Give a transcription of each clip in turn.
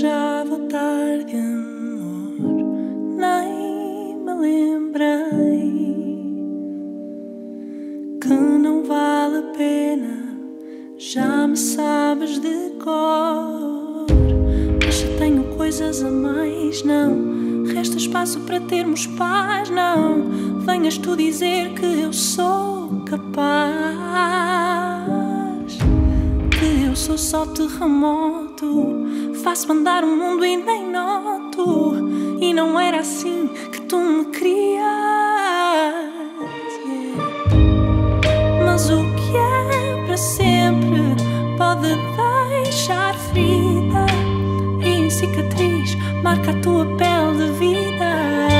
já vou tarde, amor, nem me lembrei que não vale a pena, já me sabes de cor. Mas se tenho coisas a mais, não resta espaço para termos paz, não venhas tu dizer que eu sou capaz, que eu sou só terremoto, faço andar o mundo e nem noto. E não era assim que tu me querias, mas o que é para sempre pode deixar ferida e cicatriz marca a tua pele de vida.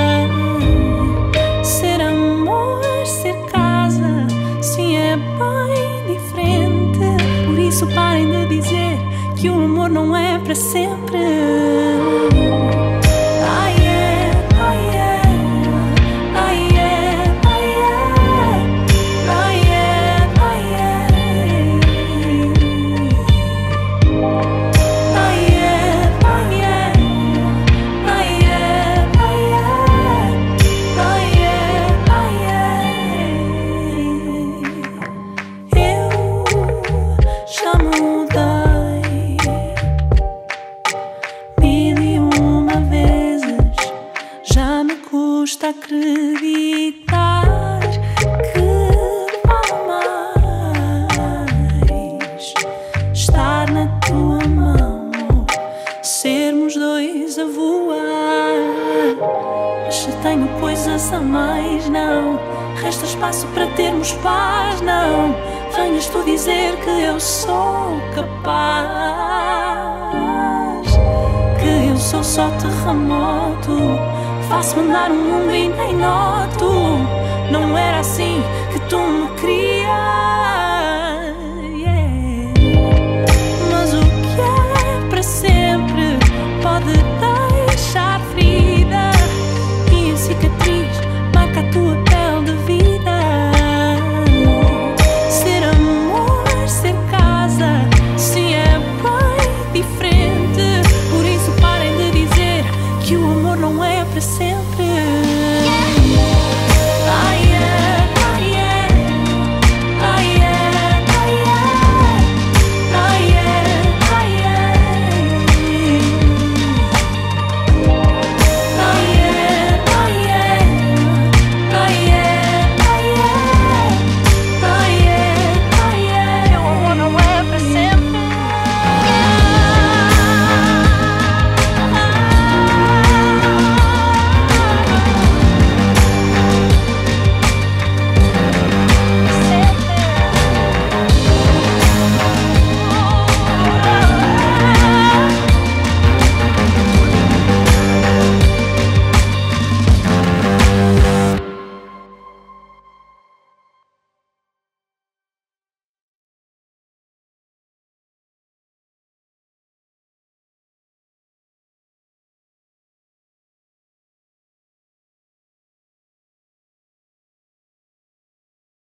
Ser amor, ser casa, sim, é bem diferente. Por isso parem de dizer que o amor não é para sempre. Custa acreditar que vale mais estar na tua mão, sermos dois a voar. Mas se tenho coisas a mais, não resta espaço para termos paz, não venhas tu dizer que eu sou capaz, que eu sou só terremoto, faço andar o mundo e nem noto. Não era assim que tu me querias.